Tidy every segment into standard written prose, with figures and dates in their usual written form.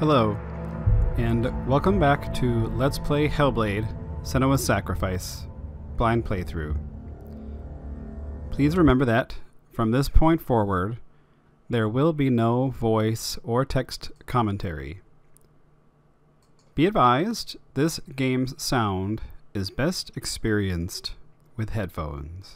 Hello, and welcome back to Let's Play Hellblade, Senua's Sacrifice, blind playthrough. Please remember that, from this point forward, there will be no voice or text commentary. Be advised, this game's sound is best experienced with headphones.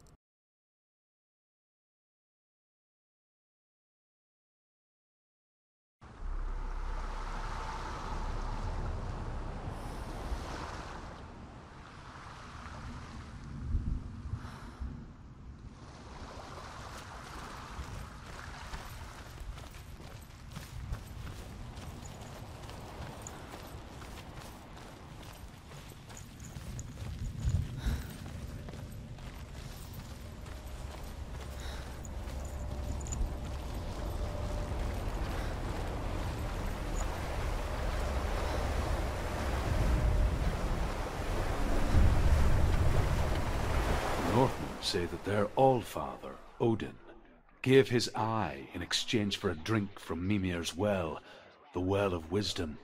Northmen say that their Allfather, Odin, gave his eye in exchange for a drink from Mimir's well, the Well of Wisdom.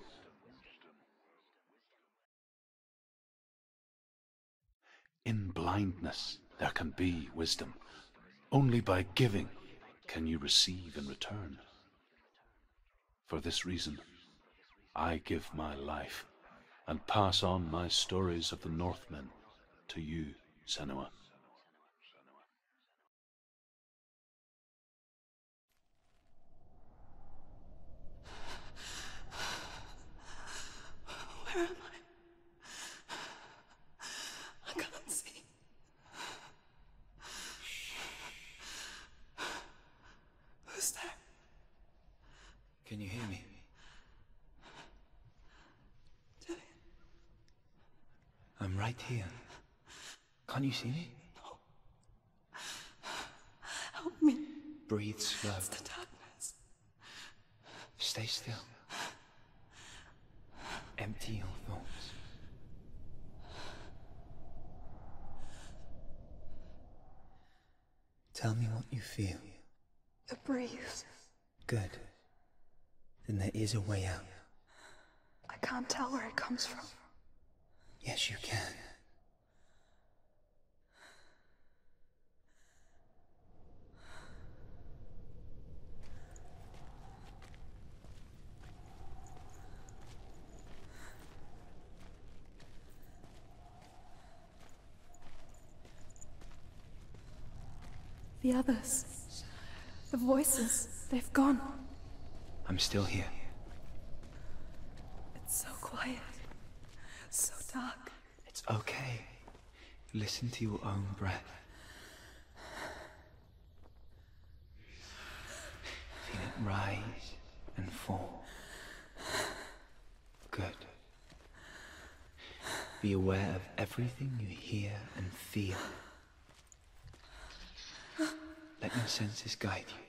In blindness there can be wisdom. Only by giving can you receive in return. For this reason, I give my life and pass on my stories of the Northmen to you, Senua. Where am I? I can't see. Who's there? Can you hear me? Dillian. I'm right here. Can't you see me? No. Help me. Breathe slow. It's the darkness. Stay still. Empty your thoughts. Tell me what you feel. The breeze. Good. Then there is a way out. I can't tell where it comes from. Yes, you can. The others. The voices. They've gone. I'm still here. It's so quiet. So dark. It's okay. Listen to your own breath. Feel it rise and fall. Good. Be aware of everything you hear and feel. Let your senses guide you.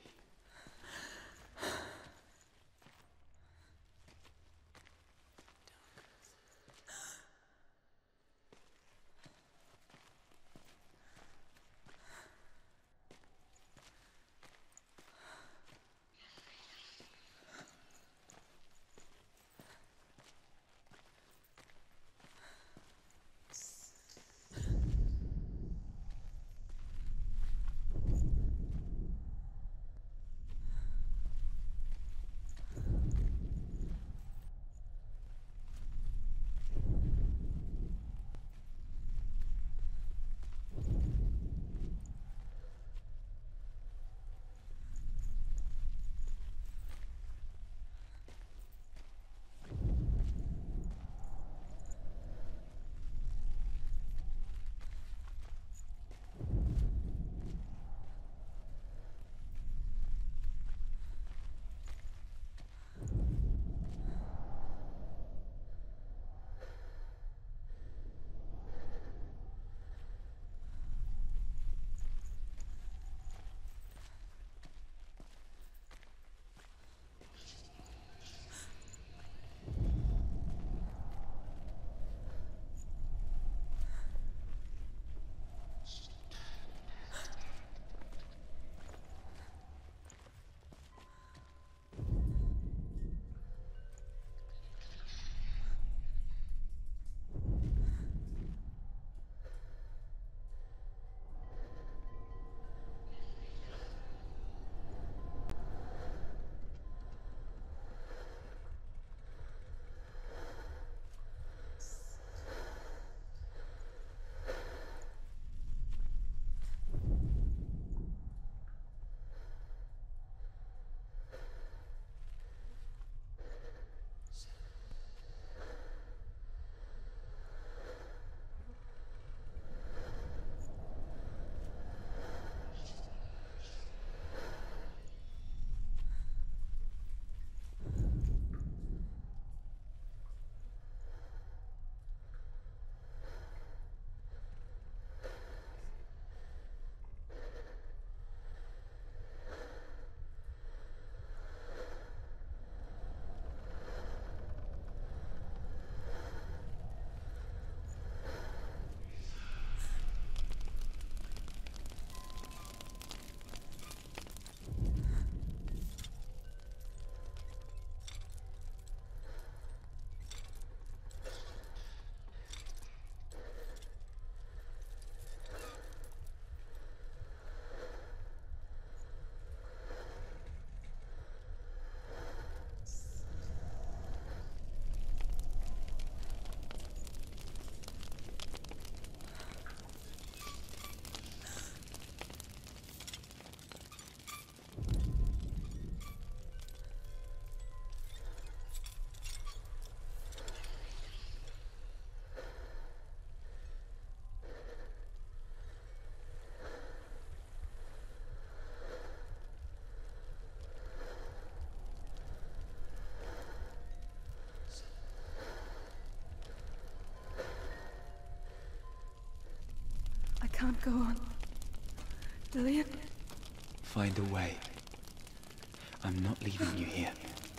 Go on. Lillian? Find a way. I'm not leaving you here.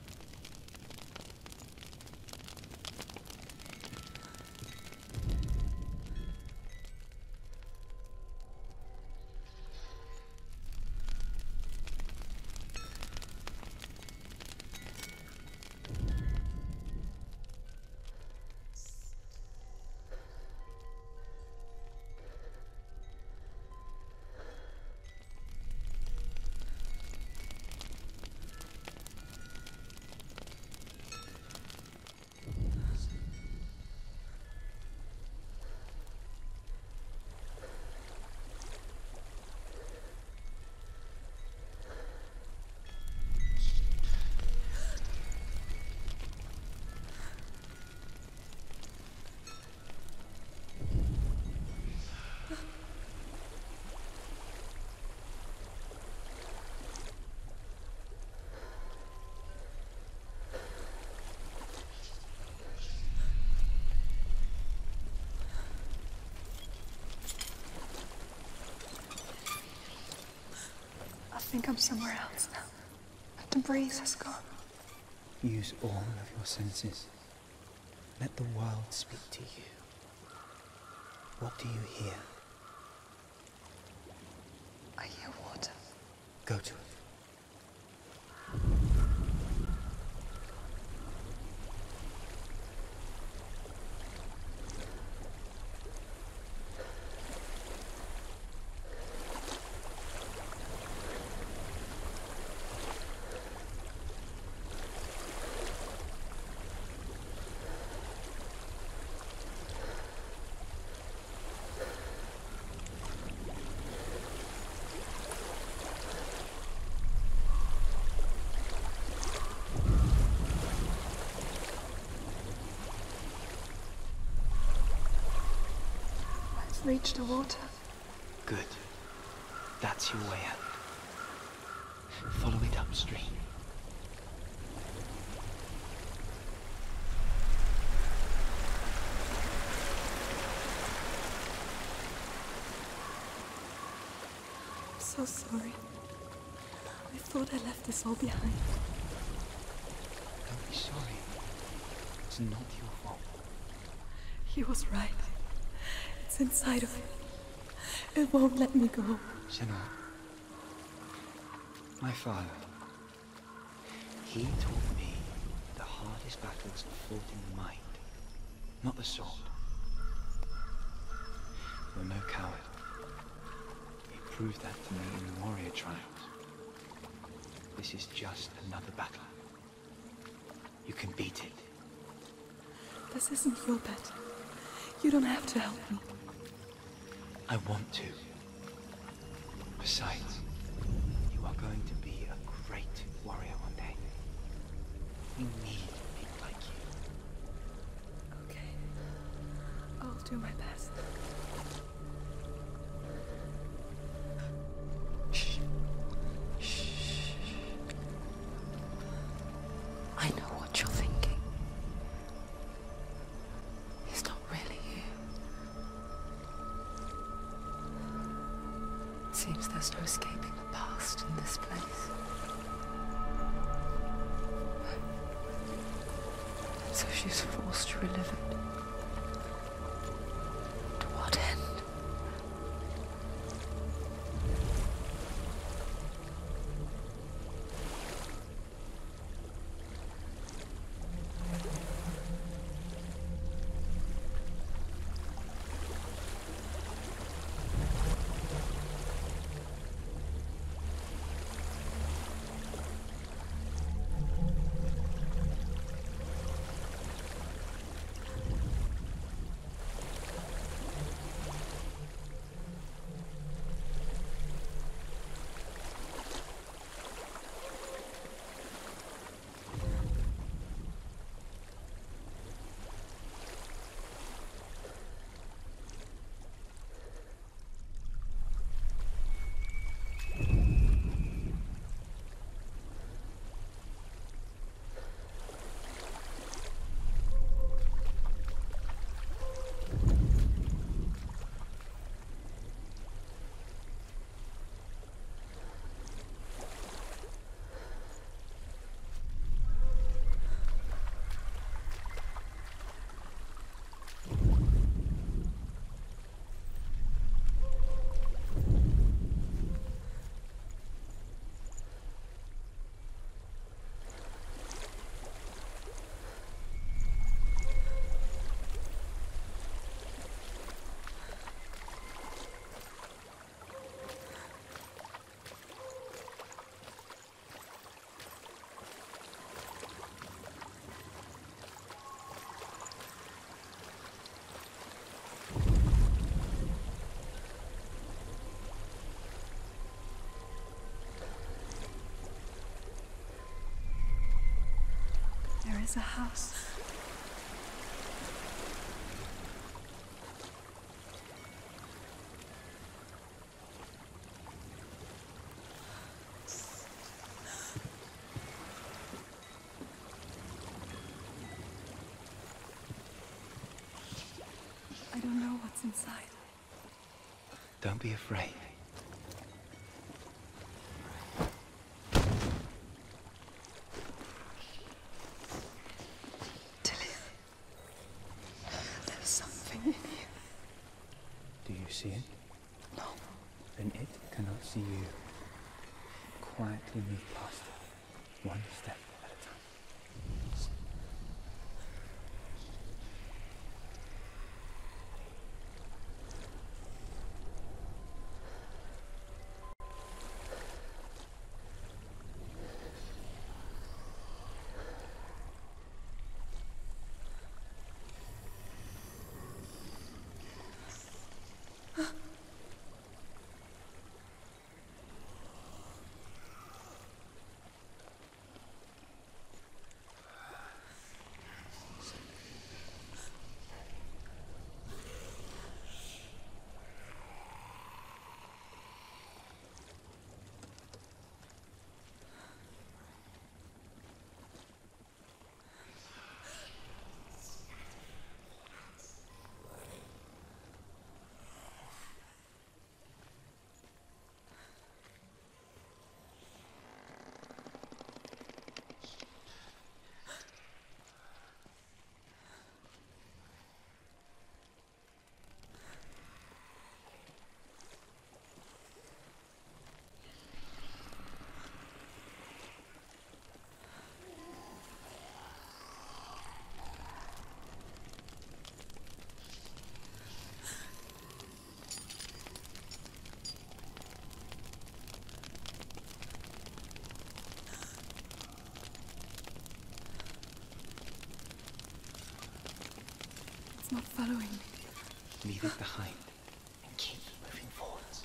I think I'm somewhere else now. The breeze has gone. Use all of your senses. Let the world speak to you. What do you hear? I hear water. Go to it. Reach the water. Good. That's your way out. Follow it upstream. I'm so sorry. I thought I left this all behind. Don't be sorry. It's not your fault. He was right. It's inside of me. It won't let me go. Senua, my father, he taught me the hardest battles are fought in the mind, not the sword. You're no coward. He proved that to me in the warrior trials. This is just another battle. You can beat it. This isn't your battle. You don't have to help me. I want to. Besides, you are going to be a great warrior one day. We need people like you. Okay. I'll do my best. Shh. Shh. I know what you're thinking. He's not really here. Seems there's no escaping the past in this place. And so she's forced to relive it. To what end? is a house. I don't know what's inside. Don't be afraid. There's something in here. Do you see it? No. Then it cannot see you. Quietly move past it, one step at a time. It's not following me. Leave it behind and keep moving forwards.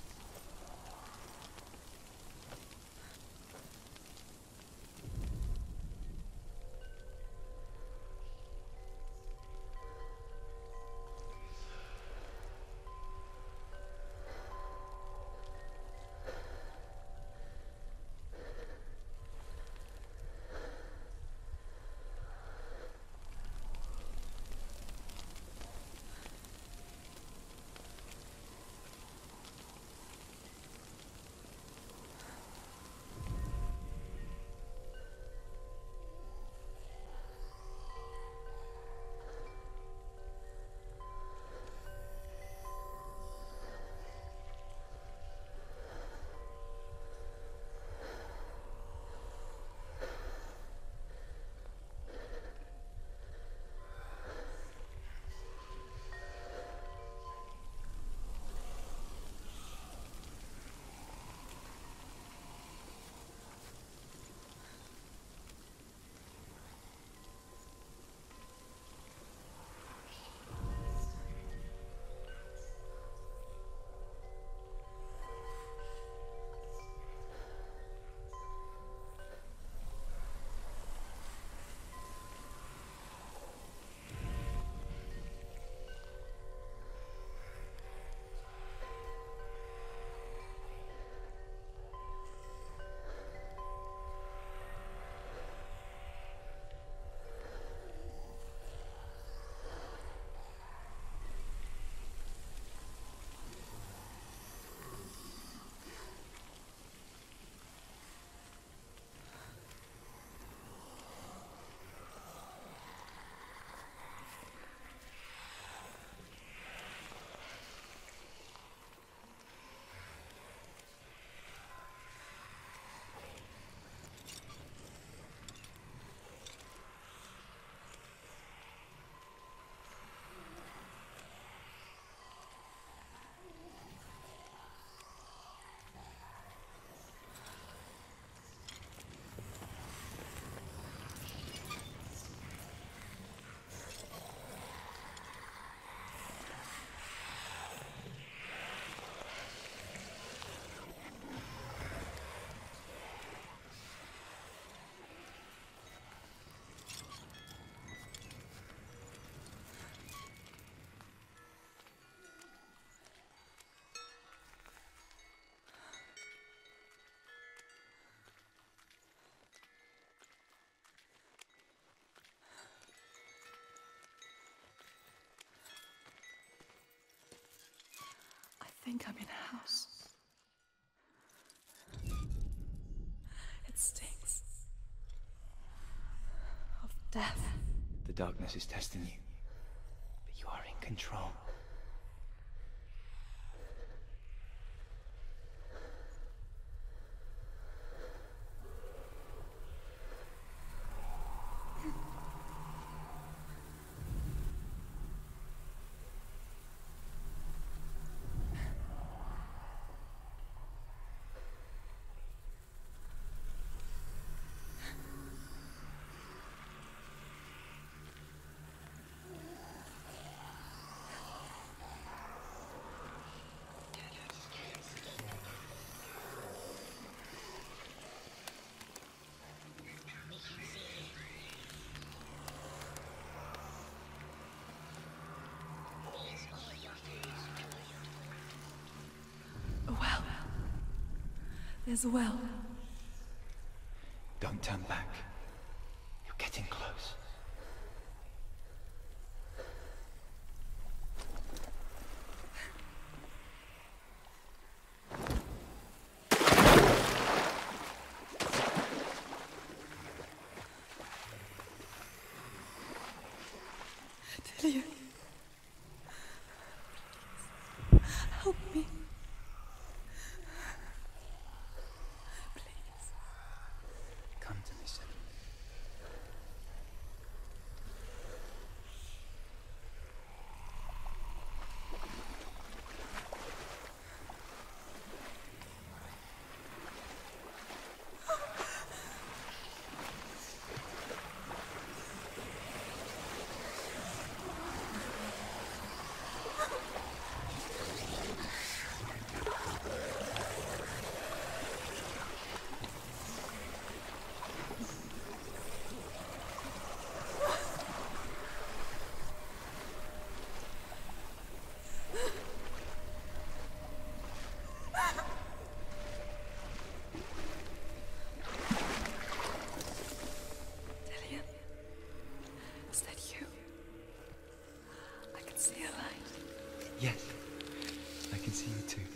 think I'm in a house. It stinks of death. The darkness is testing you, but you are in control. A well. There's a well. Don't turn back. You're getting close. Delia. Help me. Please. Come to me, Senua. Delia. Is that you? I can see a light. Yes, I can see you too.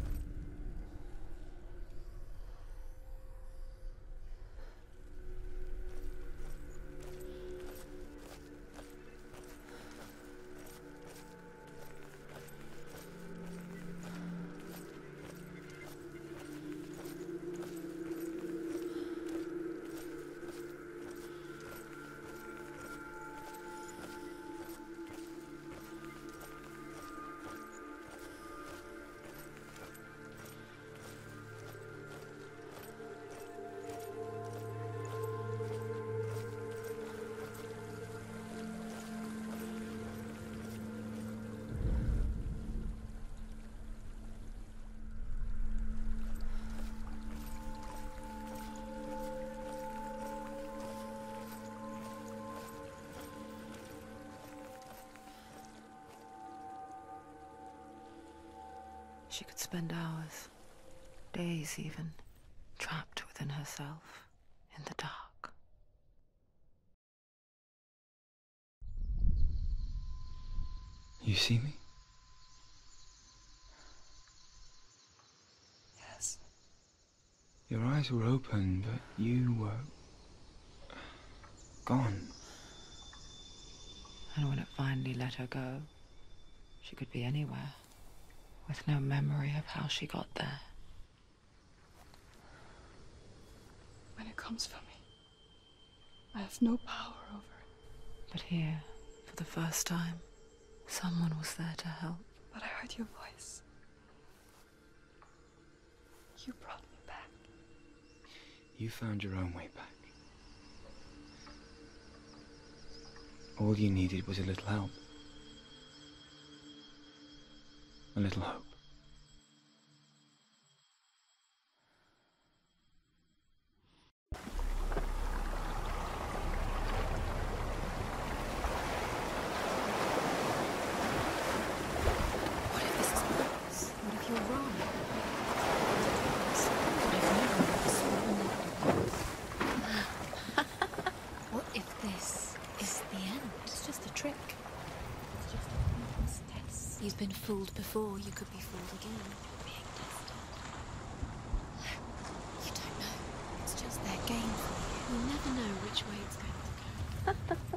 She could spend hours, days even, trapped within herself, in the dark. You see me? Yes. Your eyes were open, but you were gone. And when it finally let her go, she could be anywhere, with no memory of how she got there. When it comes for me, I have no power over it. But here, for the first time, someone was there to help. But I heard your voice. You brought me back. You found your own way back. All you needed was a little help. A little hope. What if this is worse? What if you're wrong? What if this is the end? It's just a trick. It's just a pointless test. You've been fooled before, you could be fooled again. Being tested. You don't know. It's just their game for you. You never know which way it's going to go.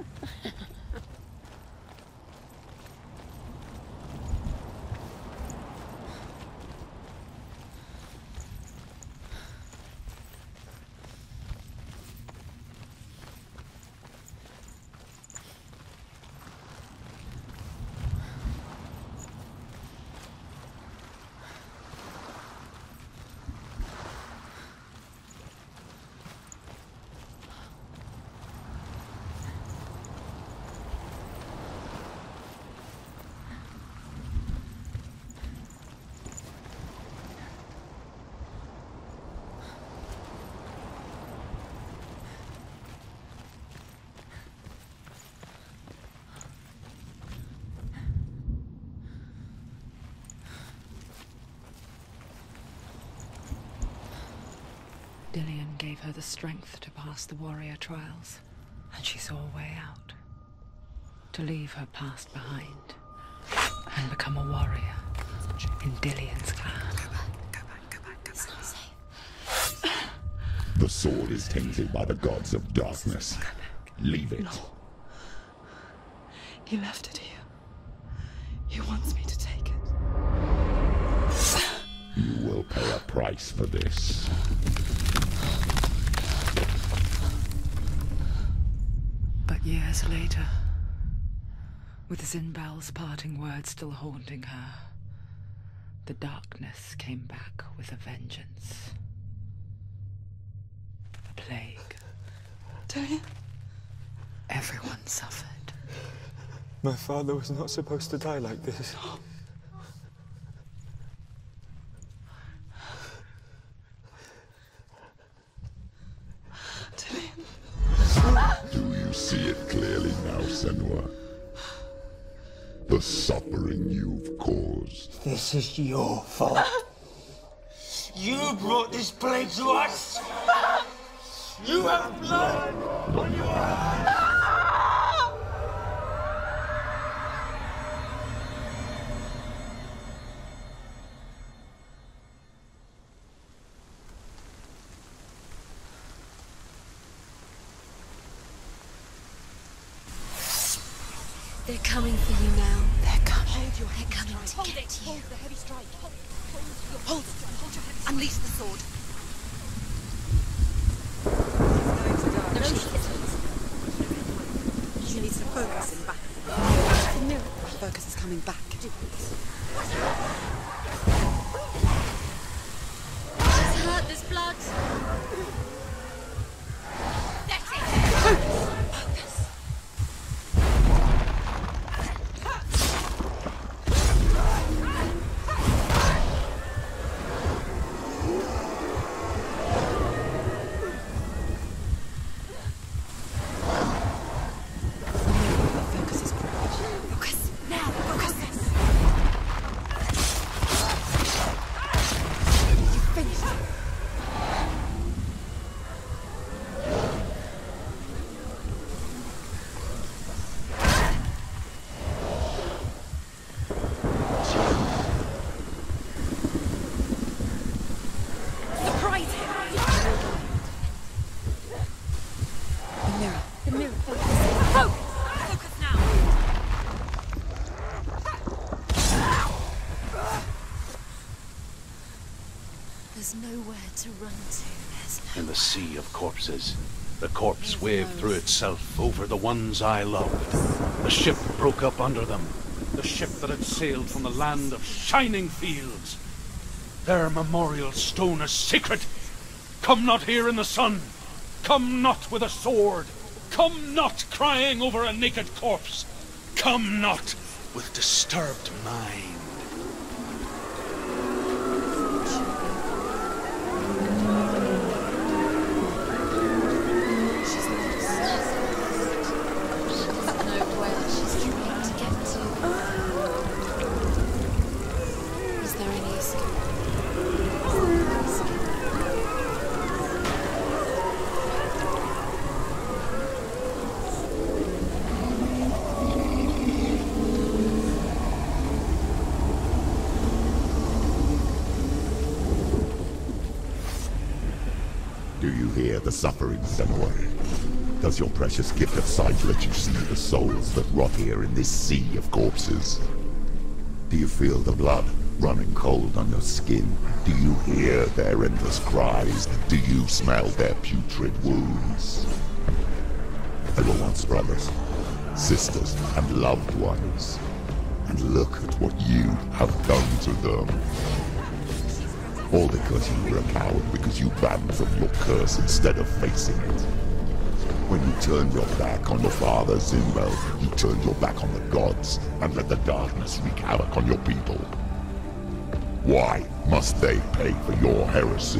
Dillion gave her the strength to pass the warrior trials, and she saw a way out. To leave her past behind and become a warrior in Dillion's clan. Go back. It's not safe. The sword is tainted by the gods of darkness. Leave it. No. He left it here. He wants me to take it. You will pay a price for this. But years later, with Zinbal's parting words still haunting her, the darkness came back with a vengeance. The plague. Dillion? Everyone suffered. My father was not supposed to die like this. Do you see it clearly now, Senua? The suffering you've caused. This is your fault. You brought this plague to us! You have blood on your hands! They're coming for you now. They're coming. Hold your head. They're coming to get you. Hold the heavy strike. Hold your head. Unleash the sword. No, she isn't. She needs to focus in back. Focus is coming back. She's hurt. There's blood. That's it. Focus. There's nowhere to run to. In the sea of corpses, the corpse waved through itself over the ones I loved. The ship broke up under them. The ship that had sailed from the land of shining fields. Their memorial stone is sacred. Come not here in the sun. Come not with a sword. Come not crying over a naked corpse. Come not with disturbed mind. hear the suffering, Senua? Does your precious gift of sight let you see the souls that rot here in this sea of corpses? Do you feel the blood running cold on your skin? Do you hear their endless cries? Do you smell their putrid wounds? They were once brothers, sisters, and loved ones. And look at what you have done to them. All because you were a coward, because you ran from your curse instead of facing it. When you turned your back on your father, Zinbel, you turned your back on the gods and let the darkness wreak havoc on your people. Why must they pay for your heresy?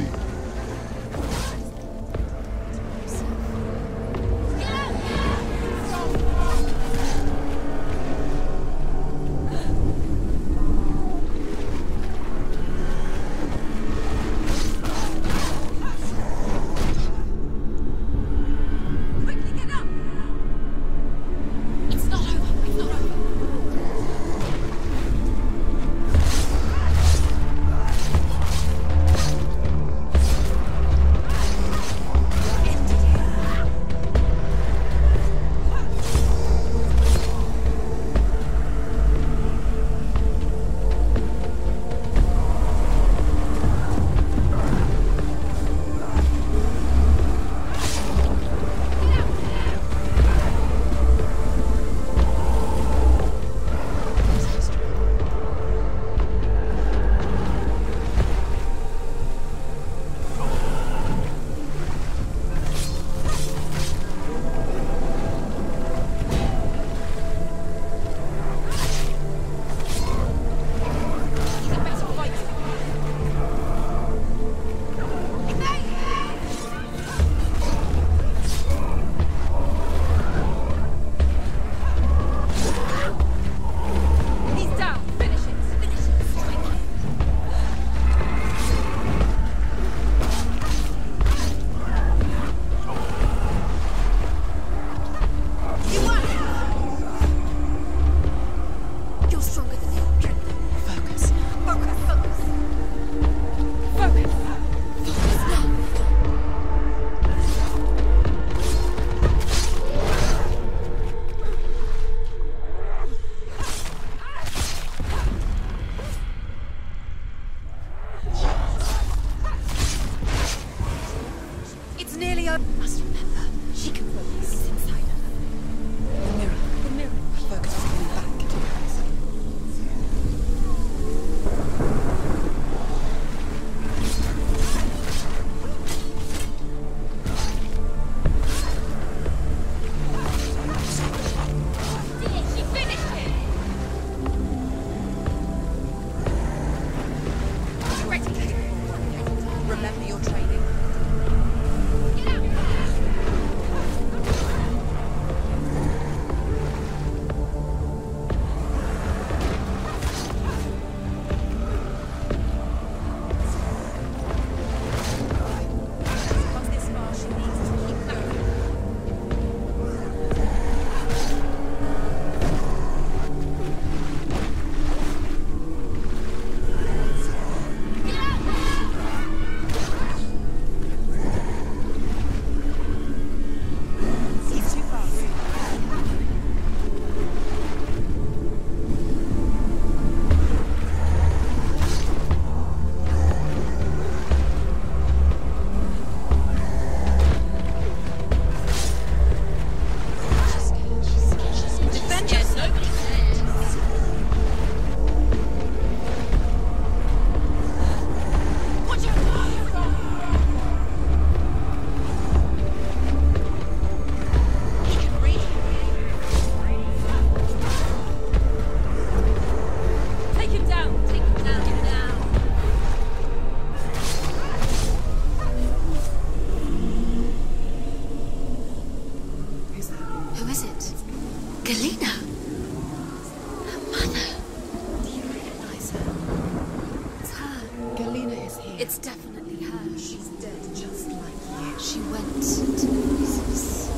It's definitely her. She's dead just like you. She went to the voices.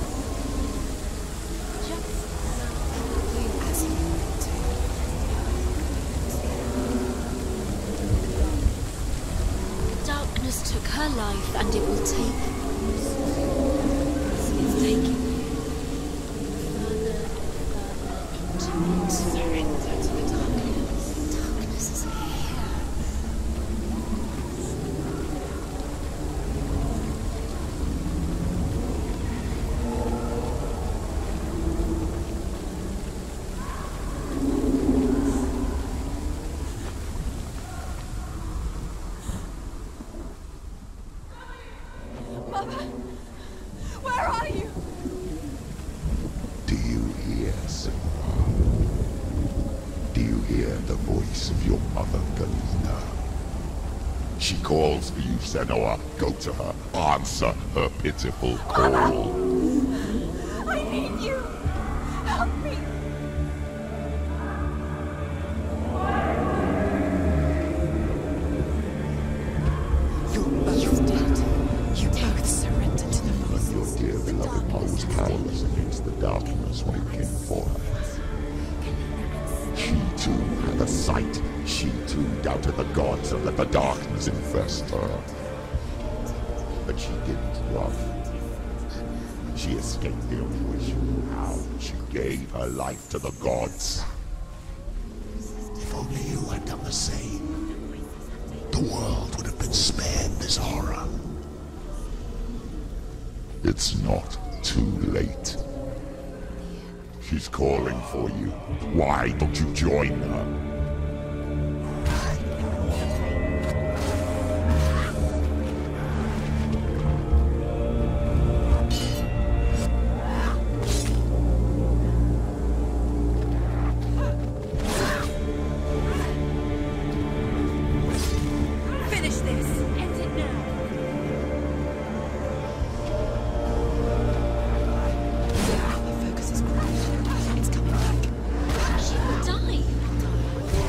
Just as you went to. Darkness took her life, and it will take Surrender to the darkness. Darkness is here. Mother, where are you? Do you hear, Senua? Do you hear the voice of your mother, Galena? She calls for you, Senua. Go to her. Answer her pitiful call. I need you. Help me. You're both dead. You both surrender to the Your voices. dear beloved was powerless against the darkness when it came for her. She too had a sight. She too doubted the gods and let the darkness infest her. But she didn't run. She escaped the only way she knew how. She gave her life to the gods. If only you had done the same, the world would have been spared this horror. It's not too late. She's calling for you. Why don't you join her? Finish this. End it now. The focus is crashed. It's coming back. She will die.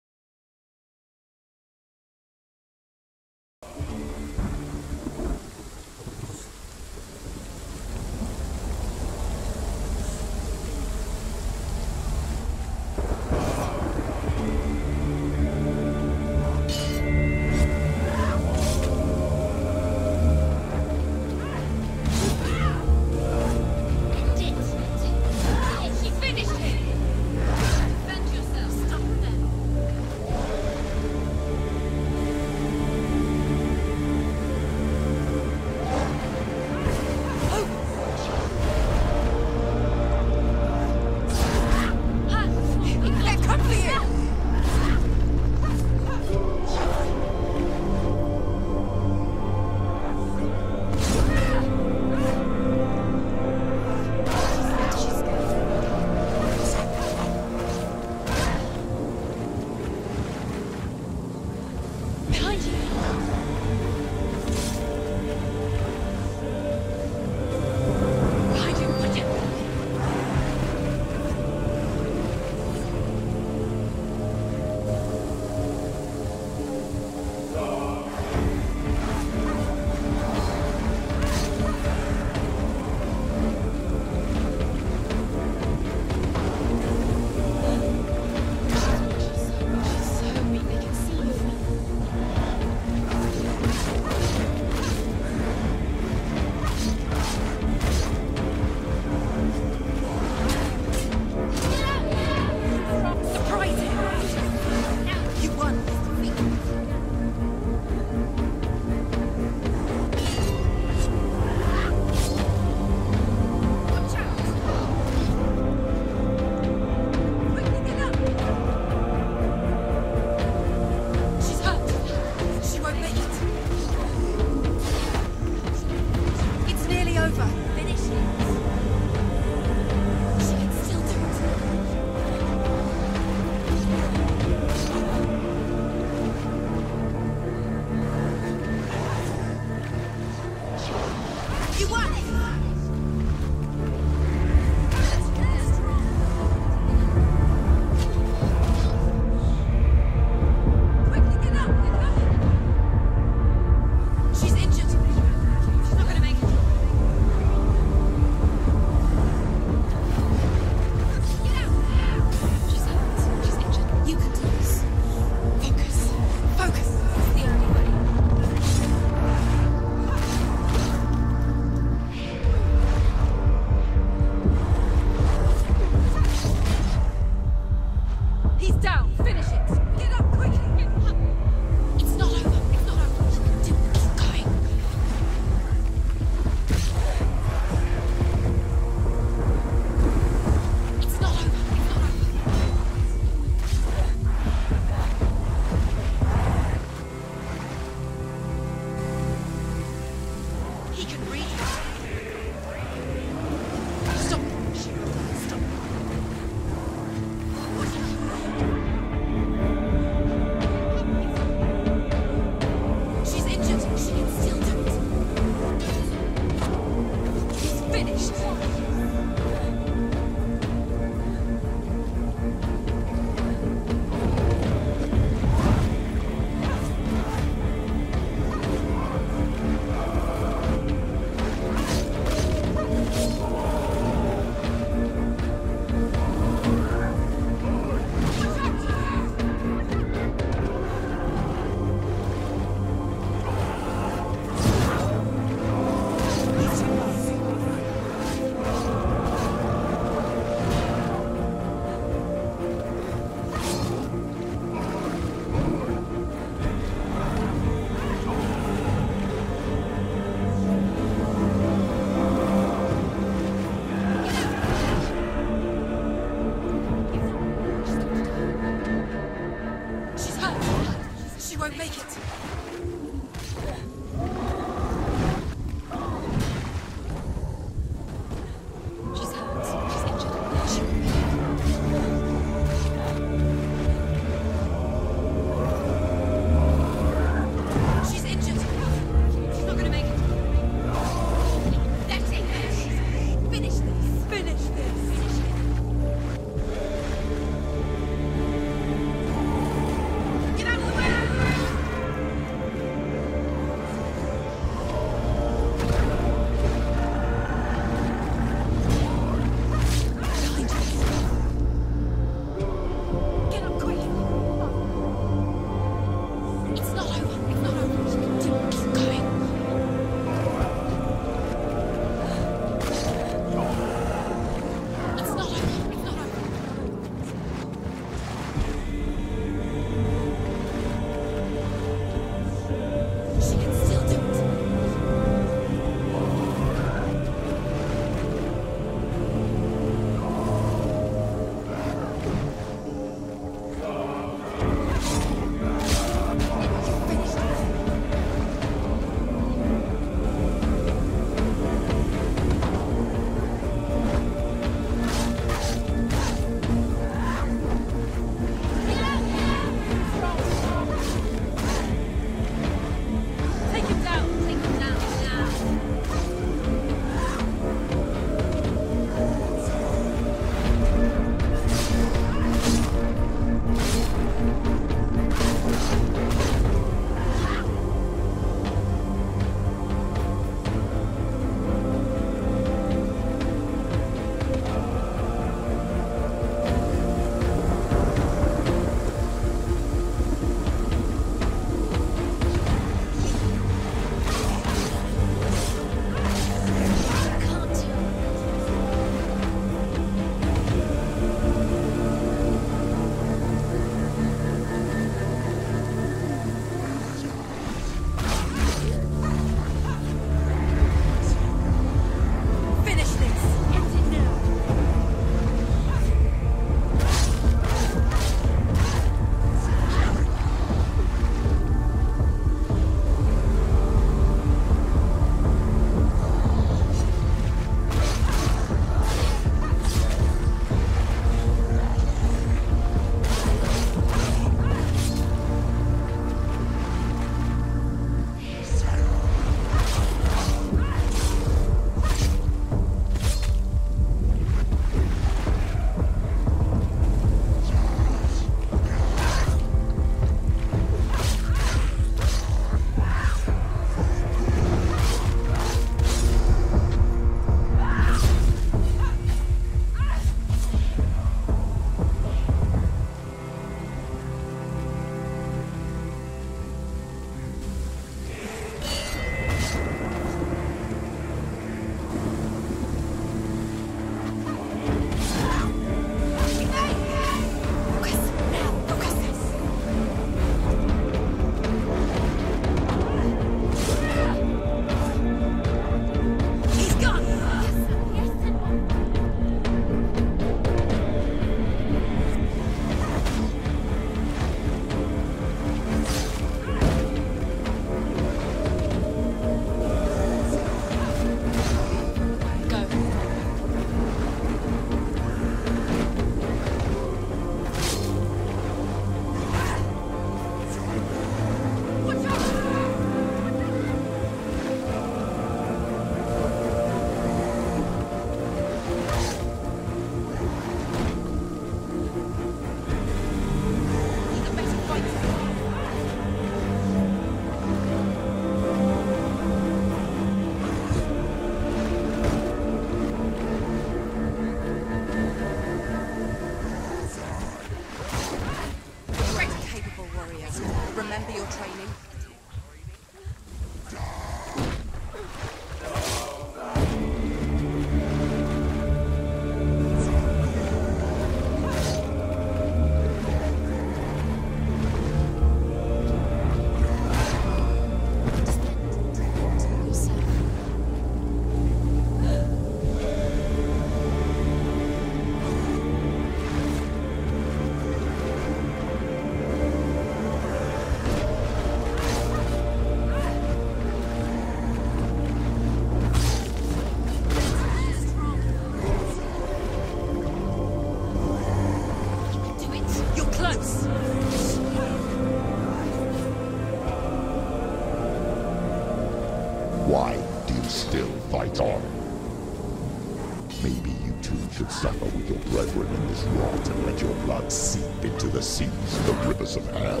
time. Maybe you too should suffer with your brethren in this rot and let your blood seep into the seas and the rivers of hell.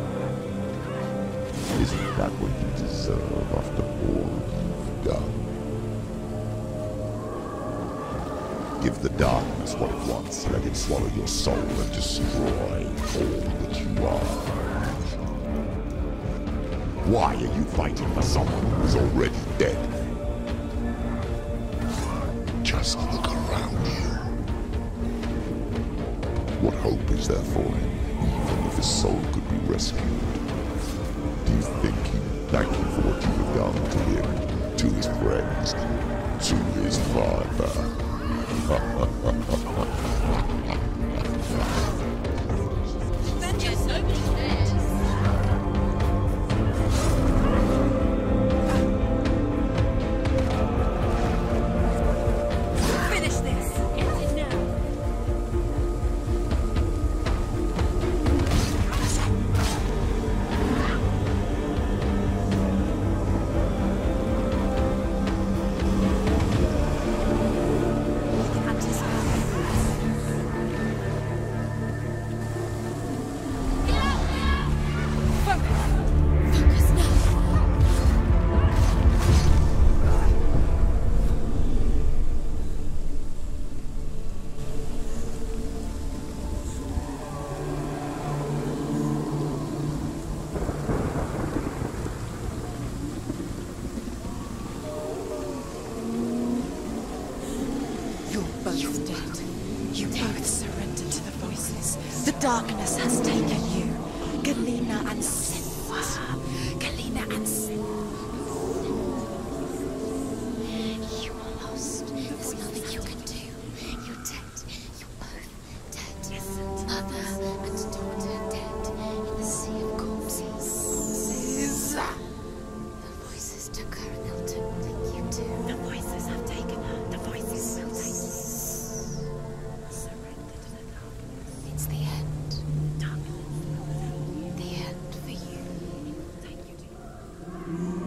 Isn't that what you deserve after all you've done? Give the darkness what it wants, let it swallow your soul and destroy all that you are. Why are you fighting for someone who is already dead? Just look around you. What hope is there for him, even if his soul could be rescued? Do you think he'd thank you for what you have done to him, to his friends, to his father? Vengeance, nobody cares. Finish this. End it now. Focus now. You're both dead. You both surrendered to the voices. The darkness has taken you. Galena and Senua. Galena and Senua. You are lost. There's nothing you can do. You're dead. You're both dead. Mother and daughter dead in the sea of corpses. The voices took her and they'll take you too. The voices have taken her. The voices will take you. Surrender to the darkness. It's the end. The end for you. Take you to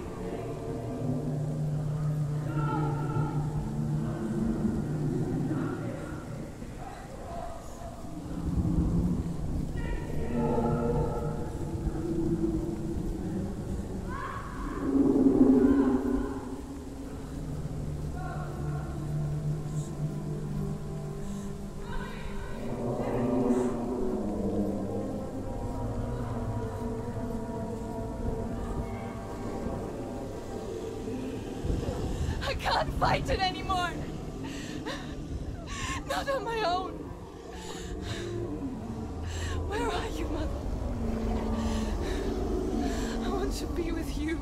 I can't fight it anymore. Not on my own. Where are you, Mother? I want to be with you.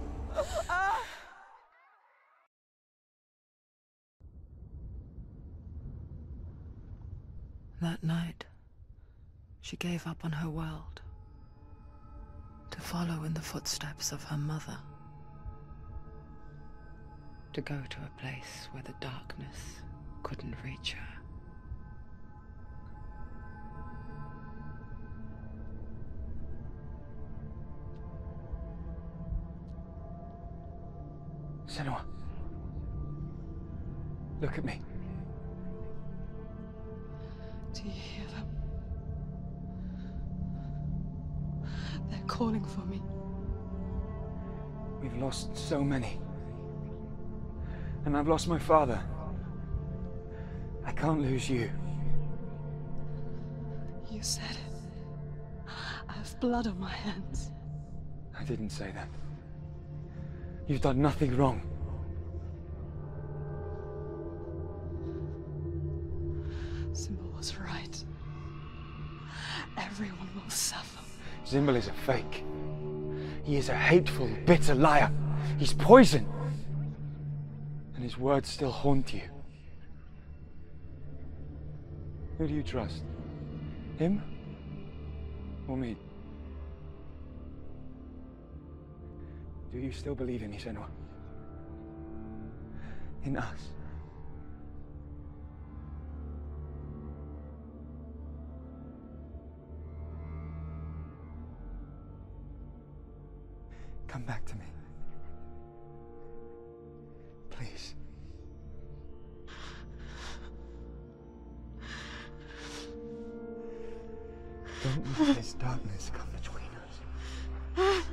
That night, she gave up on her world to follow in the footsteps of her mother. To go to a place where the darkness couldn't reach her. Senua. Look at me. Do you hear them? They're calling for me. We've lost so many. And I've lost my father. I can't lose you. You said it. I have blood on my hands. I didn't say that. You've done nothing wrong. Symbol was right. Everyone will suffer. Zimbel is a fake. He is a hateful, bitter liar. He's poison. And his words still haunt you. Who do you trust? Him? Or me? Do you still believe in me, Senua? In us? Come back to me. Please. Don't let this darkness come between us.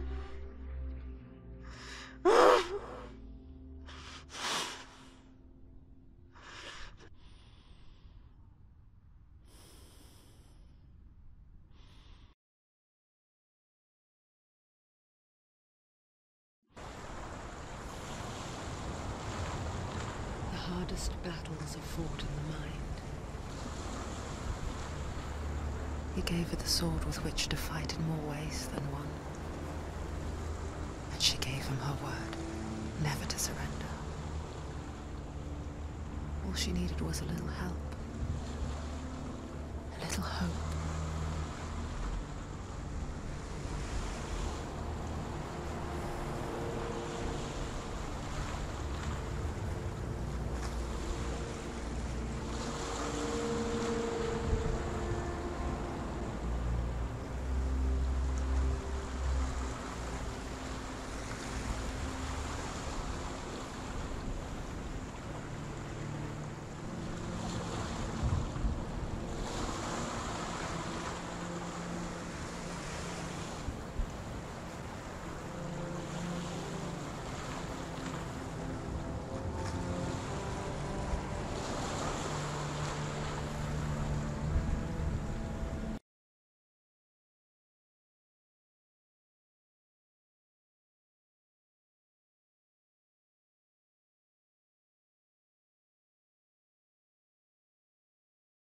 The hardest battles are fought in the mind. He gave her the sword with which to fight in more ways than one. And she gave him her word, never to surrender. All she needed was a little help, a little hope.